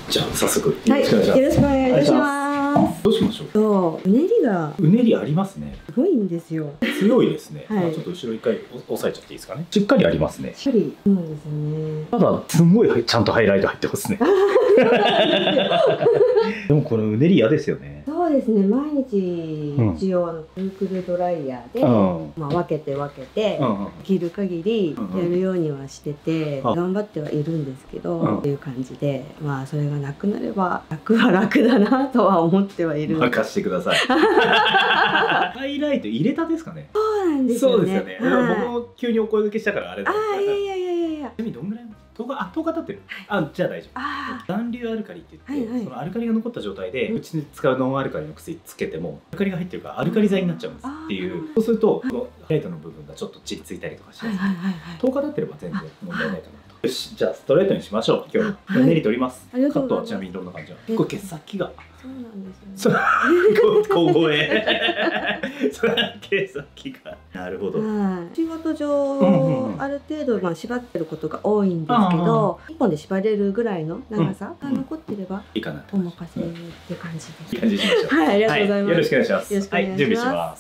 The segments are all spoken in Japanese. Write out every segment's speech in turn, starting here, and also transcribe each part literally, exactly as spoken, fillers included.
じゃあ早速よはい、よろしくお願いいたします。 どうしましょう。 そう、うねりがうねりありますね。 すごいんですよ。 強いですね。 はい、 ちょっと後ろ一回押さえちゃっていいですかね。しっかりありますね。 しっかり、そうですね。 ただすんごいちゃんとハイライト入ってますね。でもこのうねり嫌ですよね。 そうですね。毎日一応あのくるくるドライヤーで、まあ分けて分けてできる限りやるようにはしてて頑張ってはいるんですけど、っていう感じで、まあそれがなくなれば楽は楽だなとは思ってはいる。 任してください。ハイライト入れたですかね。 そうなんですよね。 そうですよね。僕も急にお声掛けしたからあれだ。 あ、いやいやいやいやいや。 ちなみにどんぐらい？とおか、あ、とおか経ってる。あ、じゃあ大丈夫。残留アルカリって言って、そのアルカリが残った状態でうちで使うノンアルカリの薬つけてもアルカリが入ってるからアルカリ剤になっちゃうんですっていう。そうするとこのライトの部分がちょっとちりついたりとかします。とおか経ってれば全然問題ないかなと。よし、じゃあストレートにしましょう。今日うねり取ります。カットはちなみにどんな感じなの？これ毛先が。 そうなんですよね。 小声。それ毛先が。なるほど。 仕事上ある程度まあ縛ってることが多いんですけど、一本で縛れるぐらいの長さが残ってればいいかな。お任せって感じです。 いい感じにしましょう。はい、 ありがとうございます。 よろしくお願いします。はい、準備します。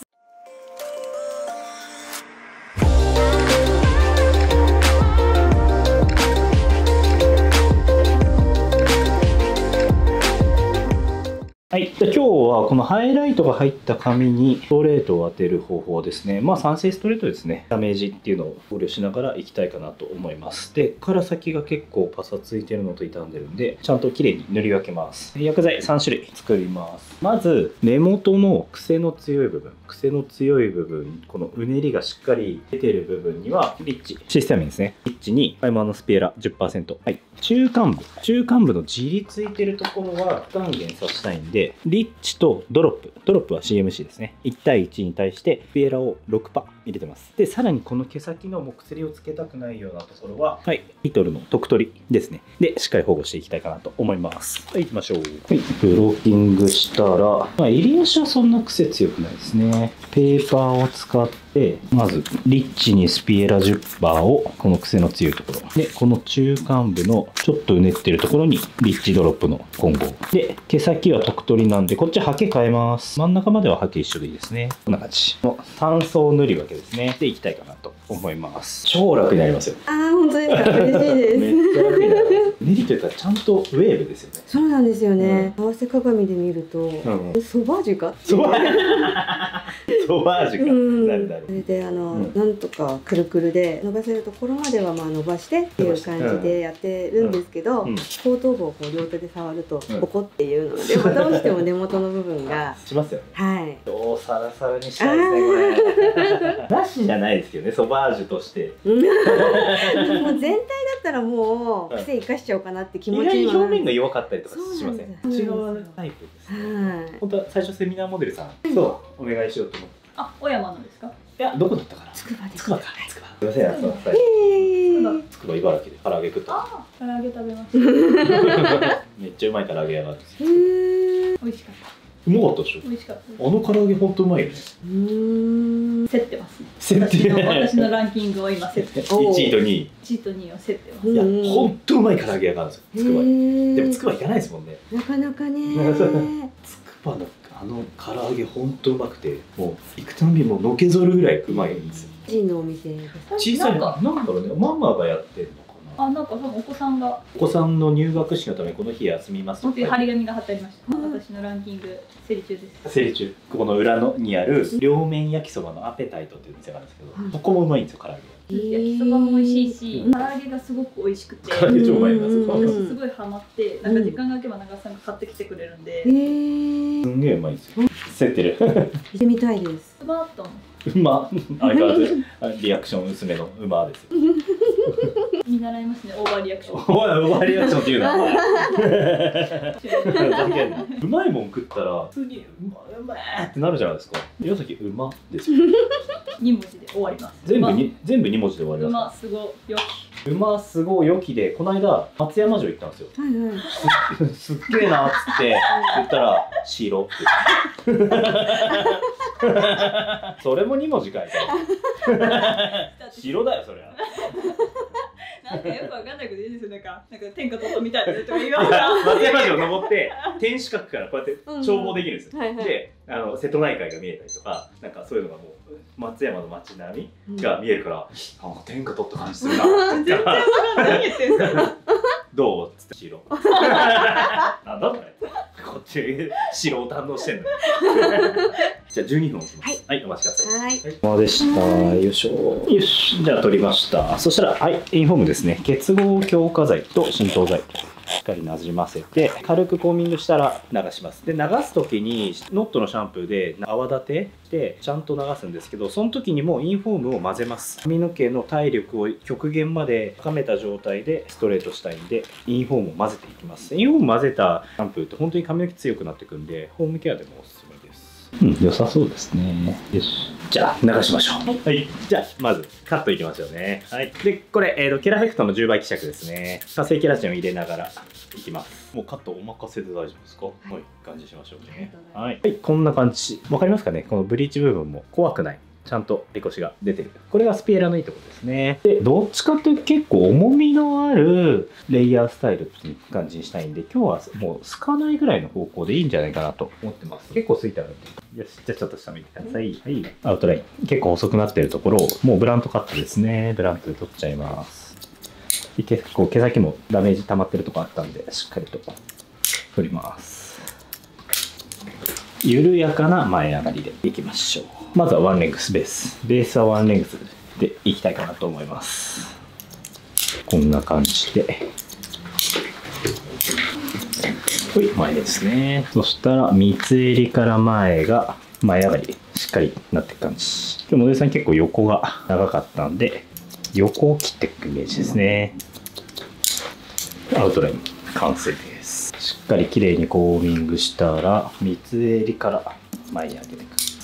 はい、じゃあ今日はこのハイライトが入った紙にストレートを当てる方法ですね。まあ酸性ストレートですね。ダメージっていうのを考慮しながらいきたいかなと思います。で、から先が結構パサついてるのと傷んでるんで、ちゃんときれいに塗り分けます。薬剤さん種類作ります。まず、根元の癖の強い部分。癖の強い部分、このうねりがしっかり出てる部分には、リッチ、システムですね。リッチに、ファイマーのスピエラ じゅっパーセント。はい。中間部。中間部のじりついてるところは、不還元させたいんで、リッチとドロップ。ドロップは シーエムシー ですね。いち対いちに対して、スピエラを ろくパーセント 入れてます。で、さらにこの毛先のもう薬をつけたくないようなところは、はい、リトルの特取りですね。で、しっかり保護していきたいかなと思います。はい、行きましょう。はい、ブロッキングしたら、まあ、襟足はそんな癖強くないですね。ペーパーを使って、まず、リッチにスピエラじゅっパーセントを、この癖の強いところ。で、この中間部のちょっとうねってるところに、リッチドロップの混合。で、毛先は特取りなんで、こっちはけ変えます。真ん中までははけ一緒でいいですね。こんな感じのさん層塗り分けですね。で、いきたいかなと思います。超楽になりますよ。 ああ、本当ですか。嬉しいです。 めっちゃ楽になります。練りというか、ちゃんとウェーブですよね。 そうなんですよね。合わせ鏡で見ると、ソバージュか。 ソバージュ。ソバージュか。なるなる。 それで、あの、なんとかくるくるで伸ばせるところまでは、まあ、伸ばしてっていう感じでやってるんですけど。後頭部をこう両手で触ると、ボコっていうので、どうしても根元の部分が。 しますよね。 はい。 どうサラサラにしたいですね。これ。なしじゃないですけどね、ソバージュとして。もう全体だったらもう癖生かしちゃおうかなって気持ちが。意外に表面が弱かったりとかしません。内側タイプですね。本当は最初セミナーモデルさん、そうお願いしようと思って。 あ、小山のですか？ いや、どこだったかな。 つくばです。 つくばか。つくば。すみません、そう。つくば茨城で唐揚げ食った。 あ、唐揚げ食べました。 めっちゃうまい唐揚げ屋があるんです。 美味しかった。 うまかったでしょ。 美味しかった。 あの唐揚げ本当うまいよね。 うん。 競ってますね。 競ってる。 私のランキングを今競って。 いちいとにい。 いちいとにいを競ってます。 いや、本当うまい唐揚げ屋があるんですよ。つくばに。でもつくば行かないですもんね。 なかなかね。 つくばのあの唐揚げ本当うまくて、もう行くたびものけぞるぐらいうまいんですよ。 小さいのお店。 小さいのなんだろうね、ママがやってるの。 あ、なんか多分お子さんがお子さんの入学式のためこの日休みますっていう張り紙が貼ってありました。私のランキング競り中です。 競り中。ここの裏のにある両面焼きそばのアペタイトっていう店があるんですけど、そこもうまいんですよ唐揚げ。 焼きそばも美味しいし、唐揚げがすごく美味しくて、 唐揚げ超うまいんですよ。 私すごいハマって、なんか時間が空けば長さんが買ってきてくれるんで、すんげえうまいんですよ。競ってる。 行ってみたいです。 うまっと思うま、相変わらずリアクション薄めのうまですよ。 見習いますね、オーバーリアクション。 おい、オーバーリアクションっていうな。うまいもん食ったら普通にうまいうまいってなるじゃないですか。岩崎うまですよ。 に文字で終わります。 全部に全部に文字で終わりうます。 ますごよき。 うますごよきで、この間松山城行ったんですよ。すっげえなっつって言ったら白って。それもに文字書いてある。白だよそれは。 なんかよくわかんないこと言うんですよ。なんか、なんか天下取ったみたいなとか言いますか。 松山城登って天守閣からこうやって眺望できるんですよ。で、あの瀬戸内海が見えたりとか、なんかそういうのがもう松山の街並みが見えるから、なんか天下取った感じするな。 全然わかんない。何言ってんすか。 どうっつって白。なんだこれ。こっち白を堪能してんの。じゃあじゅうにふん置きます。はい、お待ちください。はい。お待たせした。よいしょ。よし。じゃあ取りました。そしたら、はい、インフォームですね。結合強化剤と浸透剤。しっかりなじませて、軽くコーミングしたら流します。で、流す時にノットのシャンプーで泡立てしてちゃんと流すんですけど、その時にもインフォームを混ぜます。髪の毛の体力を極限まで高めた状態でストレートしたいんで、インフォームを混ぜていきます。インフォーム混ぜたシャンプーって本当に髪の毛強くなってくんで、ホームケアでもおすすめです。うん、良さそうですね。よし。じゃあ流しましょう。はい。はい、じゃあまずカットいきますよね。はい。でこれ、えーと、ケラフェクトのじゅうばい希釈ですね。活性ケラチンを入れながらいきます。もうカットお任せで大丈夫ですか？はい。はい、感じしましょうね。はい。はい、こんな感じ。わかりますかね？このブリーチ部分も怖くない。ちゃんとリコシが出てる。これがスピエラのいいところですね。で、どっちかというと結構重みのあるレイヤースタイルっていう感じにしたいんで、今日はもうすかないぐらいの方向でいいんじゃないかなと思ってます。結構すいたので。よし、じゃあちょっと下見てください。はい。アウトライン。結構細くなってるところを、もうブラントカットですね。ブラントで取っちゃいます。結構毛先もダメージ溜まってるとこあったんで、しっかりと取ります。緩やかな前上がりでいきましょう。まずはワンレングスベース。ベースはワンレングスでいきたいかなと思います。こんな感じで。ほい、前ですね。そしたら三つ襟から前が前上がりしっかりなっていく感じ。今日モデルさん結構横が長かったんで、横を切っていくイメージですね。アウトライン完成です。しっかり綺麗にコーミングしたら三つ襟から前に上げていく。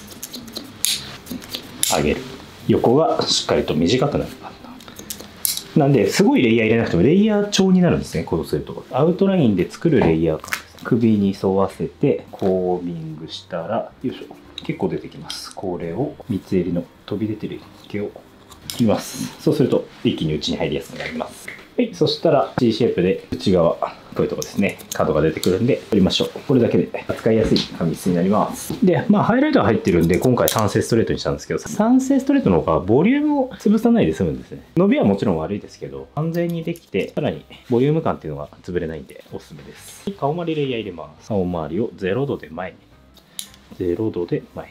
上げる。横がしっかりと短くなるかな。なんですごいレイヤー入れなくてもレイヤー調になるんですね。こうするとアウトラインで作るレイヤー感です。首に沿わせてコーミングしたら、よいしょ、結構出てきます。これを三つ襟の飛び出てる毛を切ります。そうすると一気に内に入りやすくなります。はい、そしたら C シェイプで内側、こういうとこですね、角が出てくるんで取りましょう。これだけで扱いやすい髪質になります。で、まあハイライトが入ってるんで、今回酸性ストレートにしたんですけど、酸性ストレートの方がボリュームを潰さないで済むんですね。伸びはもちろん悪いですけど、安全にできて、さらにボリューム感っていうのが潰れないんで、おすすめです。顔周りレイヤー入れます。顔周りをゼロどで前に。ゼロどで前に。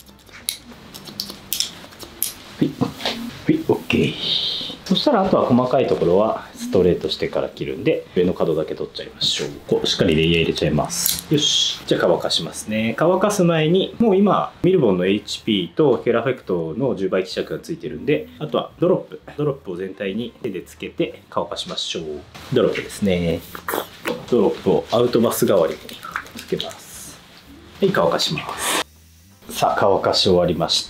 はい。はい、OK。そしたらあとは細かいところはストレートしてから切るんで、上の角だけ取っちゃいましょう。こうしっかりレイヤー入れちゃいます。よし。じゃあ乾かしますね。乾かす前に、もう今ミルボンの エイチピー とケラフェクトのじゅうばい希釈がついてるんで、あとはドロップドロップを全体に手でつけて乾かしましょう。ドロップですね。ドロップをアウトバス代わりにつけます。はい、乾かします。さあ乾かし終わりました。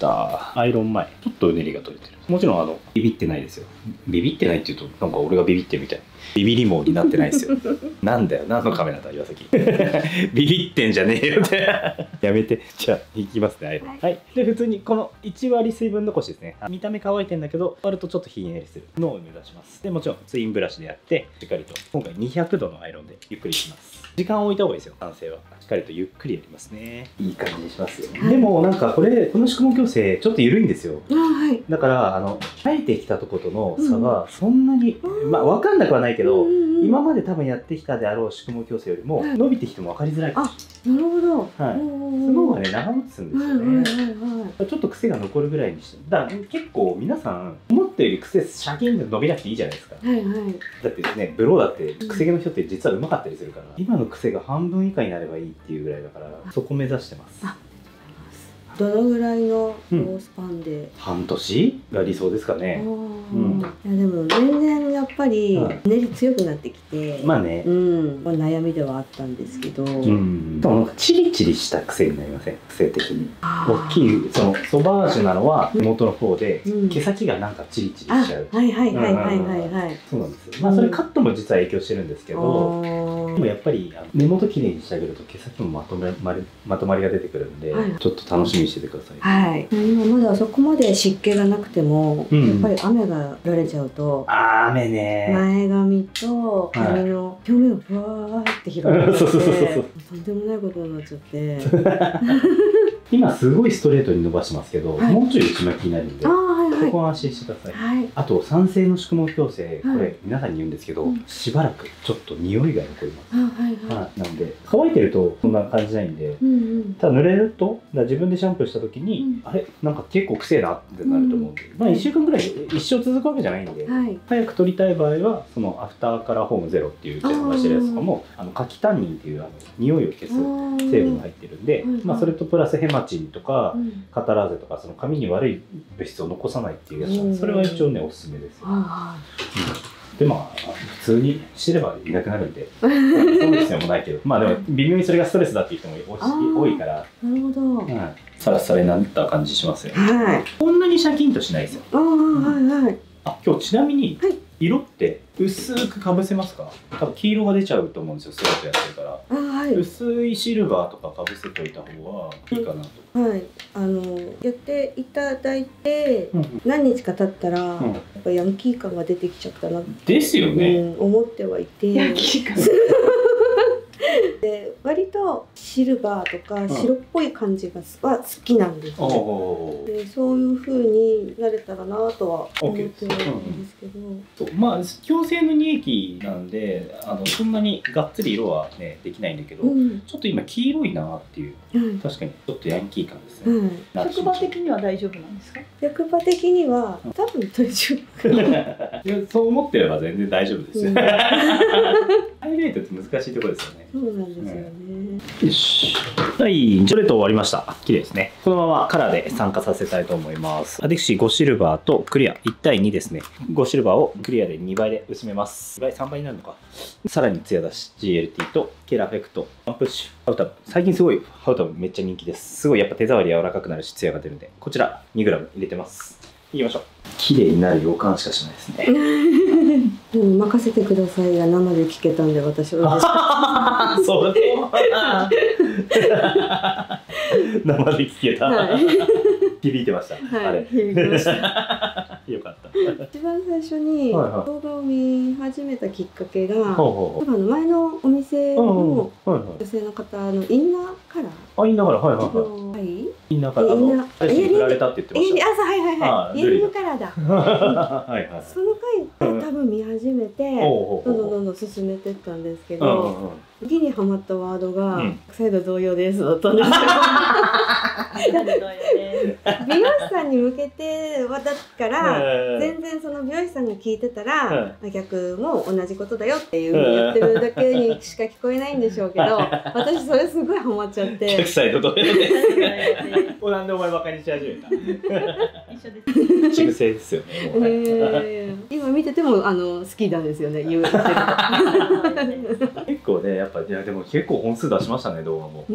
アイロン前ちょっとうねりが取れてる。もちろんあのビビってないですよ。ビビってないっていうとなんか俺がビビってるみたい。ビビりモーになってないですよ。なんだよ、何のカメラだ岩崎。ビビってんじゃねえよってやめて。じゃあいきますね、アイロン。はい、はい、で普通にこのいち割水分残しですね。見た目乾いてんだけど割るとちょっとひんやりするのを目指します。でもちろんツインブラシでやってしっかりと今回にひゃくどのアイロンでゆっくりします。時間を置いた方がいいですよ。完成はしっかりとゆっくりやりますね。いい感じにしますよ、はい、でもなんかこれこの宿毛矯正ちょっと緩いんですよ。はい、だからあの生えてきたとことの差がそんなに、うん、まあ分かんなくはないけど、今まで多分やってきたであろう宿毛矯正よりも伸びてきても分かりづらいかもしれない。 あ、なるほど。 はい。その方がね長持ちするんですよね。ちょっと癖が残るぐらいにして、だから結構皆さん思ったより癖シャキンと伸びなくていいじゃないですか。はいはい。だってねブローだって癖毛の人って実はうまかったりするから、今の癖が半分以下になればいいっていうぐらいだからそこ目指してます。 どのぐらいのロースパンで、うん、 半年が理想ですかね。 うん、いやでも全然やっぱり練り強くなってきて、 まあね、 うん、悩みではあったんですけど、うん、 でもなんかチリチリした癖になりません？癖的に大きいそのソバージュなのは元の方で、うん、毛先がなんかチリチリしちゃう。 はいはいはいはいはいはい。 そうなんですよ。まあそれカットも実は影響してるんですけど、 でもやっぱりあの根元きれいにしてあげると毛先もまとめまりまとまりが出てくるんで、はい、ちょっと楽しみにしててください。 はい。今まだそこまで湿気がなくても、うん、やっぱり雨が降られちゃうと、 あー雨ね。 前髪と髪の表面をふわーって広がって、とんでもないことになっちゃって。 今すごいストレートに伸ばしてますけど、はい、もうちょい内巻きになるんで、はいはい、そこは安心してください。はい、あと酸性の宿毛矯正、これ皆さんに言うんですけど、うん、しばらくちょっと匂いが残ります。はいはい、なんで乾いてるとそんな感じないんで、うんうん、ただ濡れると自分でシャンプーした時に、うん、あれなんか結構くせえなってなると思うんで、うん、まあいっしゅうかんぐらい一生続くわけじゃないんで、はい、早く取りたい場合はそのアフターカラーホームゼロっていううちの出してるやつとかもあの柿タンニンっていうあの匂いを消す成分が入ってるんで、まあそれとプラスヘマチンとか、うん、カタラーゼとかその髪に悪い物質を残さないっていうやつなんで、それは一応ねおすすめですよ。うん、でまあ普通にしてればいなくなるんでそうですよもないけど、まあでも微妙にそれがストレスだっていう人も多いから、なるほど、うん、サラサラになった感じしますよ。はい、こんなにシャキンとしないですよ。あ、はいはい。あ、今日ちなみに色って薄くかぶせますか？多分黄色が出ちゃうと思うんですよ、ストレートやってるから。はい、薄いシルバーとかかぶせといた方がいいかなと。はい、あのやっていただいて、うん、何日か経ったら、うん、やっぱヤンキー感が出てきちゃったなってですよね、うん、思ってはいて。ヤンキー感で割とシルバーとか白っぽい感じがは好きなんですね、うん、でそういう風になれたらなとは思ってるんですけど、そうまあ矯正の乳液なんであのそんなにがっつり色はねできないんだけど、うん、ちょっと今黄色いなっていう、うん、確かにちょっとヤンキー感ですね、うん、 職場的には大丈夫なんですか？ 職場的には多分大丈夫かなそう思ってれば全然大丈夫ですよ、うん、ハイライトって難しいところですよね。 そうなんですよね、 うん、よし、はい、ジョレット終わりました。綺麗ですね。このままカラーで参加させたいと思います。私ごシルバーとクリアいち対にですね。ごシルバーをクリアでにばいで薄めます。にばいさんばいになるのか。さらにツヤ出し ジーエルティー とケラフェクトワンプッシュハウタブ。最近すごいハウタブめっちゃ人気です。すごいやっぱ手触り柔らかくなるしツヤが出るんで、こちら にグラム 入れてます。いきましょう。綺麗になる予感しかしないですね。 でも任せてくださいが生で聞けたんで私は嬉しかった。 そうだ。生で聞けた。はい、響いてました。はい、あれ響きました。 よかった。 一番最初に動画を見始めたきっかけが、多分あの前のお店の女性の方のインナーカラー。 あ、インナーカラー、はいはいはい。インナーカラー、あの最初に振られたって言ってました。 あ、はいはいはい。インナーカラーだ。はいはい。その回を多分見始めて、どんどんどんどん進めてったんですけど、次にハマったワードが再度同様ですだったんですよ。美容師さんに向けてはだから全然その美容師さんが聞いてたら逆も同じことだよっていうふうに言ってるだけにしか聞こえないんでしょうけど、私それすごいハマっちゃって。 逆サイド同様です。なんでお前バカにし始めた。一緒です。中性ですよね。 今見ててもあの好きなんですよね。言う。結構ねやっぱいやでも結構本数出しましたね動画も。うん。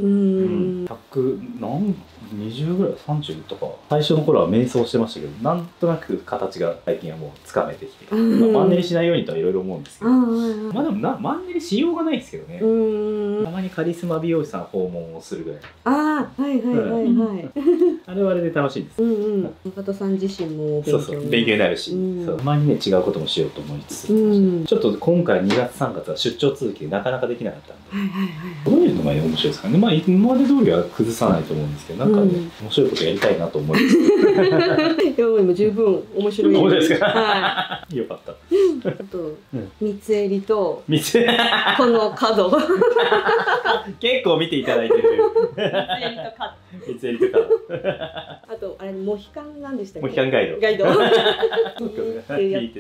ひゃくなんにじゅうぐらいさんじゅうとか最初の頃は迷走してましたけど、なんとなく形が最近はもうつかめてきて、まあ、マンネリしないようにとはいろいろ思うんですけど、まあでもなマンネリしようがないですけどね。たまにカリスマ美容師さん訪問をするぐらい。 ああはいはいはいはい。 あれはあれで楽しいです。 うんうん。中田さん自身もそうそう勉強になるし、そうたまにね違うこともしようと思いつつ、ちょっと今回にがつさんがつは出張続きでなかなかできなかったんで、どういうのが面白いですかね。まあ今まで通りは崩さないと思うんですけど、なんかね面白いことやりたいなと思います。 いやもう十分面白い。 面白いですか。はい。よかった。 あと三つ襟とこの角。 結構見ていただいてる。三つ襟と角。 あとあれモヒカンなんでしたっけ？ モヒカンガイド。 ガイド。ってやって。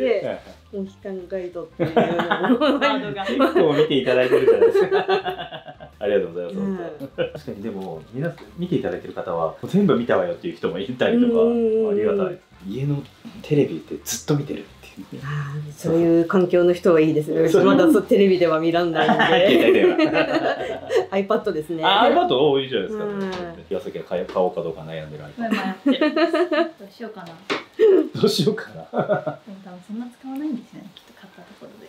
モヒカンガイドっていうワードが結構見ていただいてるじゃないですか。ありがとうございます。確かにでも皆さん見ていただいてる方は全部見たわよっていう人もいたりとかありがたい。家のテレビってずっと見てるっていう。 そういう環境の人はいいですね。まだテレビでは見らんないんで。iPad ですね。 iPad 多いじゃないですか。岩崎が買おうかどうか悩んでる iPad。どうしようかな。 どうしようかな。 でも多分そんな使わないんですよね。きっと買ったところで。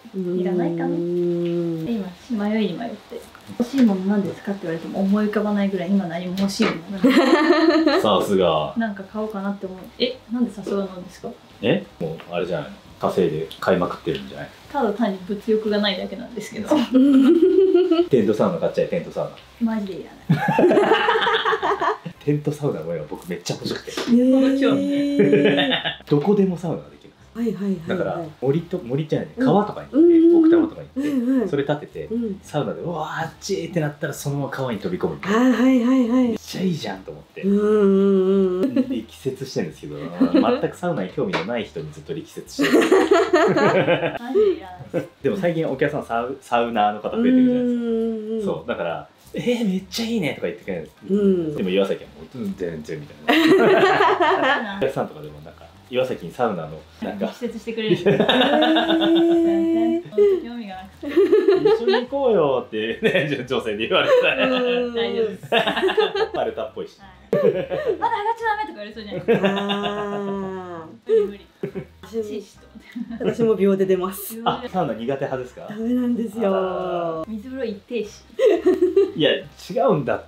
いらないかな。今迷いに迷って欲しいものなんですかって言われても思い浮かばないぐらい今何も欲しいものない。 さすが。 なんか買おうかなって思う。え、なんでさすがなんですか？ え、もうあれじゃないの、稼いで買いまくってるんじゃない？ ただ単に物欲がないだけなんですけど。 テントサウナ買っちゃえ、テントサウナ。 マジでいらない。 テントサウナも今僕めっちゃ欲しくて、 えどこでもサウナができる。 はいはいはい。 だから森と森じゃないね、川とかに行って奥多摩とかに行ってそれ立ててうんサウナでうわーあっちーってなったらそのまま川に飛び込むみたいな。 あはいはいはい。 めっちゃいいじゃんと思ってうんうんうん。 力説してるんですけど、全くサウナに興味のない人にずっと力説してる。 マジでいらない。 でも最近お客さんサウサウナーの方増えてるじゃないですか。 うそうだから「えー、めっちゃいいね」とか言ってくれる。 ん。 でも岩崎はもううん全然みたいな。お客さんとかでもなんか岩崎にサウナのなんか力説してくれる。全然興味がなくて。 一緒に行こうよってね女性に言われてた。 大丈夫です。 パルタっぽいし。 まだ上がっちゃダメとか言われそうじゃないですか。 あ無理無理。 あ。 チーシと私も秒で出ます。 あ、サウナ苦手派ですか？ ダメなんですよ。 水風呂一定し。 いや違うんだって。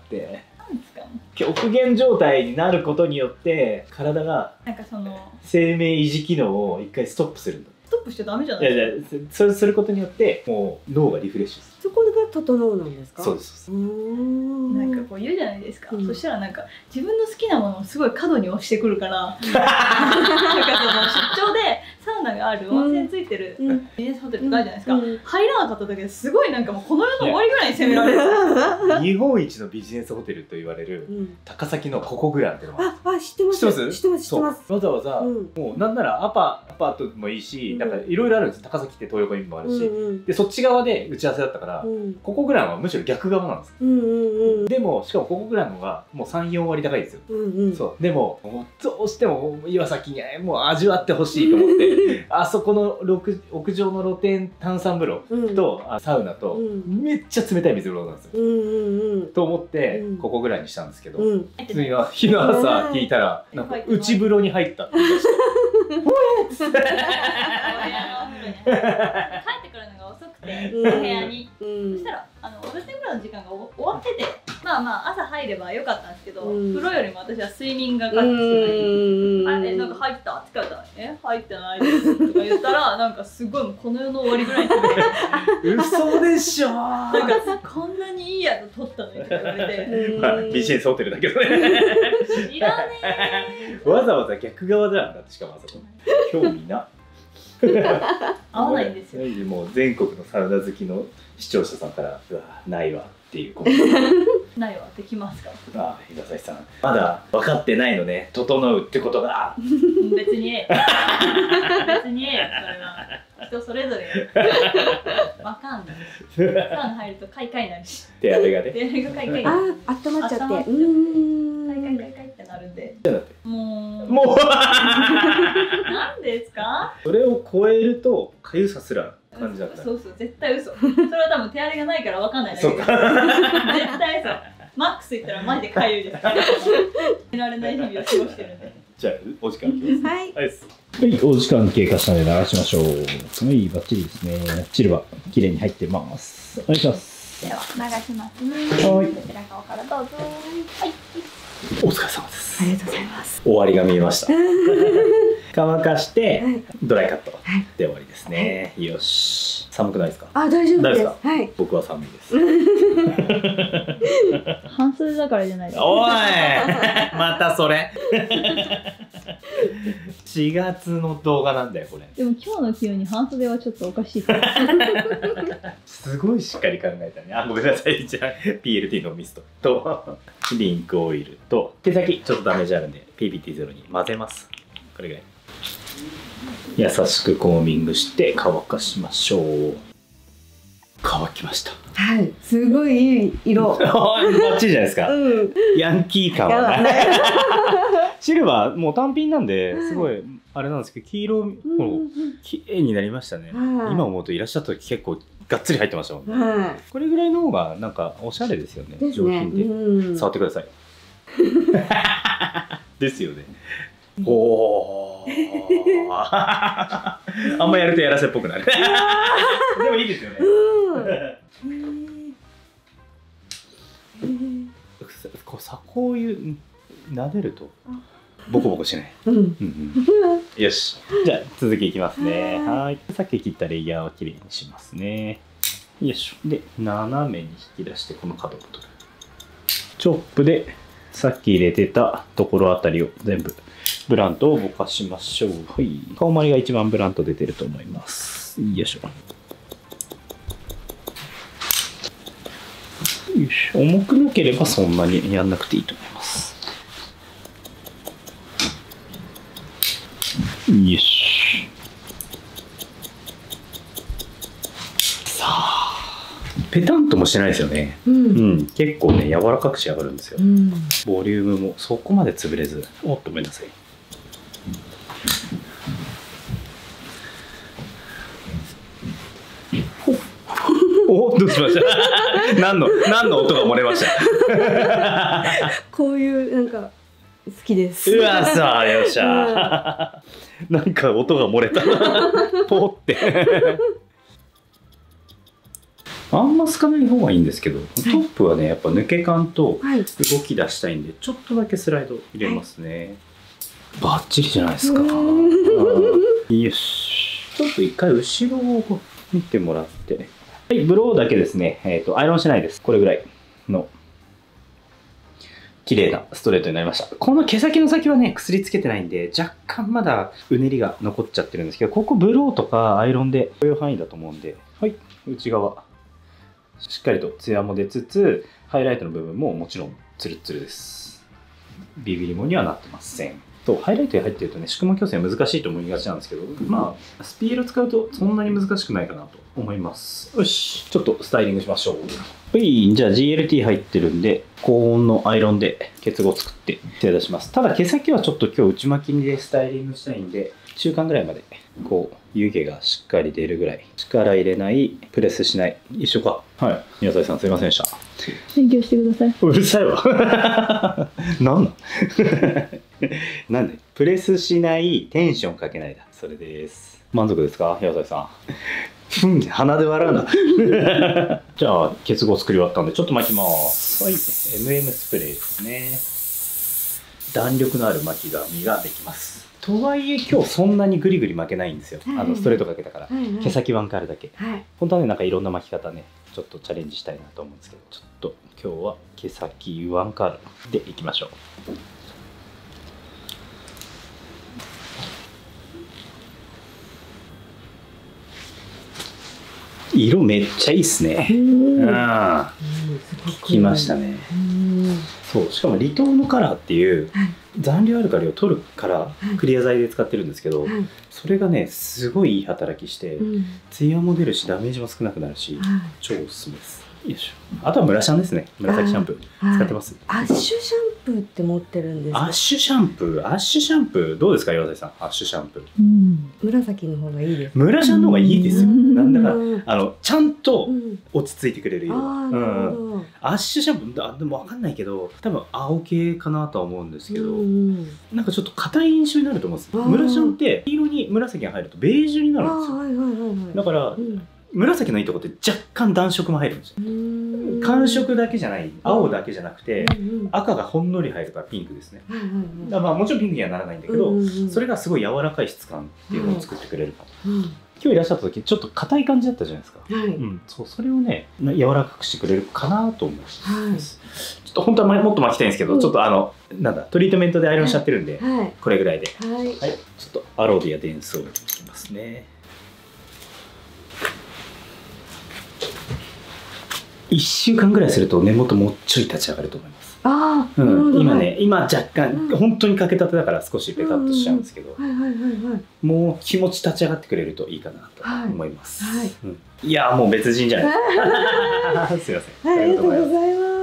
なんですか。 極限状態になることによって体がなんかその生命維持機能を一回ストップするんだ。 ストップしちゃダメじゃないいやですか。 いやそれすることによってもう脳がリフレッシュすそこが整うなんですか？ る。そうですそうです。 うーん。 なんかこう言うじゃないですか、 うんそしたらなんか自分の好きなものをすごい過度に押してくるからなんかその出張でサウナがある温泉ついてるうんビジネスホテルとかあるじゃないですか、 うん入らなかっただけですごいなんかもうこの世の終わりぐらいに責められる。 日本一のビジネスホテルと言われるうん高崎のココグランっていうのがあるんです。 ああ知ってます。 知ってます知ってます知ってます。 そうわざわざ、 うんもうなんならアパアパートもいいし、 うんなんかいろいろあるんです。高崎って東横にもあるし、 うんうんでそっち側で打ち合わせだったから、 うんココグランはむしろ逆側なんです。 うんうんでもしかもココグランの方がもうさん、よん割高いんですよ。 うんうん。 そうでももうどうしても岩崎にもう味わってほしいと思ってあそこの屋屋上の露天炭酸風呂うんと、あサウナと、 うんめっちゃ冷たい水風呂なんですよ。 うんうんうんと思って、 うんここぐらいにしたんですけど、 うん。 普通には日の朝聞いたらなんか内風呂に入ったって言いました。 帰ってくるのが遅くて、 うんお部屋に、 うんそしたらあのお露天風呂の時間がお終わってて、まあまあ朝入ればよかったんですけど、 うん風呂よりも私は睡眠がう勝ってん。 あれなんか入ったって言われたら「え入ってないです」とか言ったらなんかすごいもうこの世の終わりぐらいに食べて嘘でしょー。 なんかこんなにいい宿取ったのにとか言われてまあビジネスホテルだけどね。 知らねわざわざ逆側じゃんだってしかもあそこ。興味な。 合わないんですよ。 もう全国のサウナ好きの視聴者さんからうわないわっていうコメント。 ないわできますか。 あ、岩崎さんまだ分かってないのね。整うってことが。 別にええ別にええよそれは人それぞれわかんないしサウナ入るとカイカイになるし手あれがね。 であれがカイカイああ温まっちゃって。 温まっちゃってうん。 カイカイカイカイってなるんでもうもうなんですか。 それを超えるとかゆさすら感じなくなる。 そうそう絶対嘘それは多分手荒れがないからわかんないだけでそうか。 絶対嘘マックスいったらマジでかゆいです寝られない日々を過ごしてるんでじゃあお時間きます。 はい。 はい、はい、お時間経過したので流しましょう。はい、バッチリですね。チルは綺麗に入ってます。お願いします。 では流しますはいこちら側からどうぞ。はいお疲れ様です。 ありがとうございます。 終わりが見えました。乾かしてはいドライカットはいで終わりですね。よし。寒くないですか？ あ大丈夫です。 大丈夫はい。 僕は寒いです。 半袖だからじゃないですか。 おい、またそれ。しがつの動画なんだよこれ。 でも今日の気温に半袖はちょっとおかしいですすごいしっかり考えたね。あ、ごめんなさい。じゃあ ピーエルティー のミストとリンクオイルと手先ちょっとダメージあるんで ピービーティーゼロ に混ぜます。これぐらい。優しくコーミングして乾かしましょう。乾きました。 はい。すごいいい色。 バッチリじゃないですか。 うん。 ヤンキー感はない。シルバーもう単品なんですごいあれなんですけど黄色も綺麗になりましたね。 はい今思うといらっしゃった時結構がっつり入ってましたもんね。 はこれぐらいの方がなんかおしゃれですよね。 い。です上ね。 品で。 うん。 触ってください。ですよね。おお。 あんまやるとやらせっぽくなる。でもいいですよね。こうさ、こういう撫でるとボコボコしない。うんうん、よし、じゃあ続きいきますね。はい、さっき切ったレイヤーをきれいにしますね。よいしょ。で、斜めに引き出してこの角を取る。チョップでさっき入れてたところあたりを全部ブラントをぼかしましょう。はい、顔周りが一番ブラント出てると思います。よいしょ。よし、重くなければそんなにやんなくていいと思います。よし。さあ、ペタンともしてないですよね。うん、うん、結構ね柔らかく仕上がるんですよ。うん、ボリュームもそこまで潰れず。おっとごめんなさい。お、どうしました。何の何の音が漏れました。 こういうなんか好きです。 うわさあ、よっしゃ。なんか音が漏れた。ポって。あんま透かない方がいいんですけど、トップはねやっぱ抜け感と動き出したいんで、ちょっとだけスライド入れますね。バッチリじゃないですか。よし。ちょっと一回後ろを見てもらって。はい、ブローだけですね、えーと、アイロンしないです。これぐらいの綺麗なストレートになりました。この毛先の先はね、薬つけてないんで、若干まだうねりが残っちゃってるんですけど、ここブローとかアイロンでこういう範囲だと思うんで、はい、内側、しっかりとツヤも出つつ、ハイライトの部分ももちろんツルッツルです。ビビりもにはなってません。とハイライトに入ってるとね、宿毛矯正難しいと思いがちなんですけど、まあスピード使うとそんなに難しくないかなと思います。よし、ちょっとスタイリングしましょう。はい、じゃあ ジーエルティー 入ってるんで、高温のアイロンで結合作って手出します。ただ毛先はちょっと今日内巻きでスタイリングしたいんで、中間ぐらいまでこう湯気がしっかり出るぐらい、力入れない、プレスしない、一緒か。はい、宮崎さんすいませんでした。 勉強してください。 うるさいわ。なんなんなんでプレスしない、テンションかけないだ。それです。満足ですか、宮崎さん。うん、鼻で笑うな。じゃあ結合作り終わったんでちょっと巻きます。はい、エムエム スプレーですね。弾力のある巻き紙ができます。とはいえ今日そんなにグリグリ巻けないんですよ。あのストレートかけたから、はいはい、毛先ワンカールだけ、はい、本当はねなんかいろんな巻き方ねちょっとチャレンジしたいなと思うんですけど、ちょっと今日は毛先ワンカールでいきましょう。色めっちゃいいっすね。ああ、きましたね。そう、しかも離島のカラーっていう残留アルカリを取るからクリア剤で使ってるんですけど、それがねすごいいい働きしてツヤも出るしダメージも少なくなるし超おすすめです。よいしょ。あとはムラシャンですね。紫シャンプー使ってます。 アッシュシャンプーって持ってるんですか。 アッシュシャンプー、アッシュシャンプーどうですか岩崎さん。アッシュシャンプー、 うん、紫の方がいいです。 ムラシャンの方がいいですよ。なんだからあのちゃんと落ち着いてくれる色。アッシュシャンプーでも分かんないけど多分青系かなとは思うんですけど、なんかちょっと硬い印象になると思うんです。ムラシャンって黄色に紫が入るとベージュになるんですよ。だから、うん紫のいいとこって若干暖色も入るんですよ。寒色だけじゃない、青だけじゃなくて、赤がほんのり入るからピンクですね。だからまあもちろんピンクにはならないんだけど、それがすごい柔らかい質感っていうのを作ってくれるかと。今日いらっしゃった時ちょっと硬い感じだったじゃないですか。うん、そう、それをね柔らかくしてくれるかなと思います。ちょっと本当はもっと巻きたいんですけど、ちょっとあのなんだトリートメントでアイロンしちゃってるんで、これぐらいで、はい、ちょっとアロービアデンスを入れていきますね。いっしゅうかんぐらいすると根元もうちょい立ち上がると思います。ああ、うん、今ね、今若干、うん、本当にかけたてだから少しペタッとしちゃうんですけど、もう気持ち立ち上がってくれるといいかなと思います。はいはい、うん、いやもう別人じゃないです。すいません。 ありがとうございます。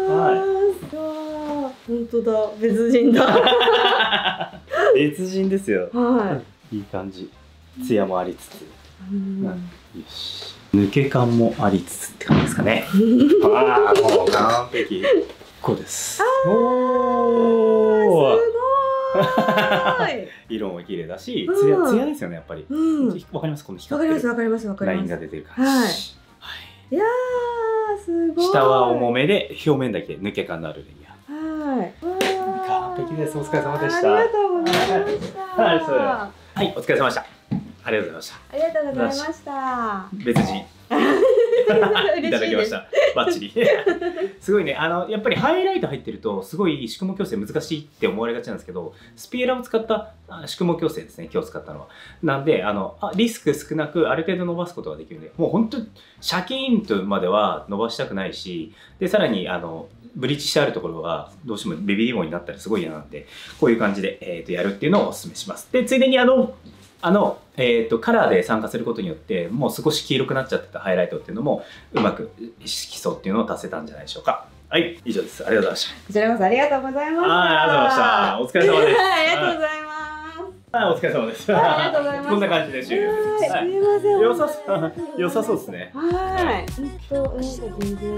はい、本当だ、別人だ。 別人ですよ。はい、いい感じ。ツヤもありつつ、うん、よし。抜け感もありつつって感じですかね。ああ、もう完璧。こうです。 おお。すごい。 色も綺麗だし、 うんツヤツヤですよねやっぱり。 うん。 わかりますこのわ光ってるかりますわかりますわかります。 ラインが出てる感じ。 はいはいいやーすごい。 下は重めで表面だけ抜け感のあるレイヤー。 はい。 完璧です。お疲れ様でした。 ありがとうございました。 はいそうはいお疲れ様でした。ありがとうございました。 ありがとうございました。 別人いただきました。バッチリ。すごいね、あのやっぱりハイライト入ってるとすごい宿毛矯正難しいって思われがちなんですけど、スピエラを使ったあ宿毛矯正ですね今日使ったのは。なんであのあリスク少なくある程度伸ばすことができるんで、もう本当シャキーンとまでは伸ばしたくないし、でさらにあのブリーチしてあるところがどうしてもベビーリボンになったらすごい嫌なんで、こういう感じで、えー、とやるっていうのをお勧めします。でついでにあのあの、えー、とカラーで参加することによってもう少し黄色くなっちゃってたハイライトっていうのもうまく基礎っていうのを達せたんじゃないでしょうか。はい以上です。ありがとうございました。 こちらこそありがとうございました。 はいありがとうございました。お疲れ様です。 はいありがとうございます。 はいお疲れ様です。 はいありがとうございます。 こんな感じで終了です。 はいすいません。 良さそう良さそうですね。 はい。本当なんか全然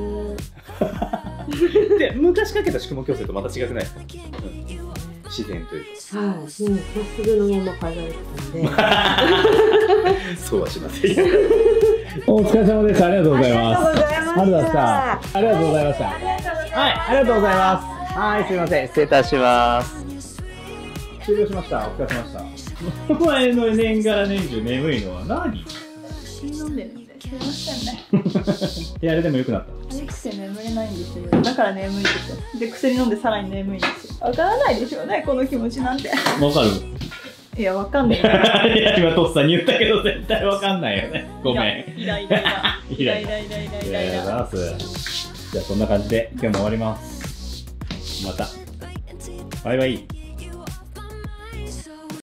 違う。 で昔かけた宿毛矯正とまた違くないですか？うん自然というか。 はい。もうまっすぐのまま変えられてたんで。 そうはしません。 お疲れ様です。ありがとうございます。 ありがとうございました。 ありがとうございました。ありがとうございました。はい、ありがとうございます。はい、すみません。失礼いたします。終了しました。お疲れ様でした。お前の年がら年中眠いのは何？ 薬飲んでるんで、すいませんね。 手荒れでも良くなった。 早くて眠れないんですよ。だから眠いんですよ。で、薬飲んでさらに眠いんですよ。わからないでしょうね、この気持ちなんて。 わかる？ いや、わかんない。 いや、今トッさんに言ったけど絶対わかんないよね。ごめん。 イライライラ。 イライライライライライいライラ。 やいやざますじゃあそんな感じで今日も終わります。また。バイバイ。